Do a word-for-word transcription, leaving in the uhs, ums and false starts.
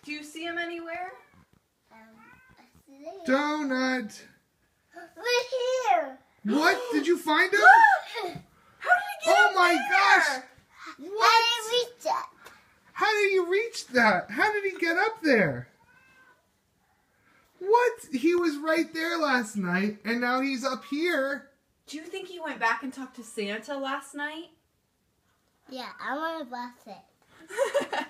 Do you see him anywhere? Um, I see him. Donut. We're here. What? Did you find him? How did he get Oh up my there? gosh. I What? didn't reach that. How did you reach that? How did he get up there? What? He was right there last night, and now he's up here. Do you think he went back and talked to Santa last night? Yeah, I want to bust it.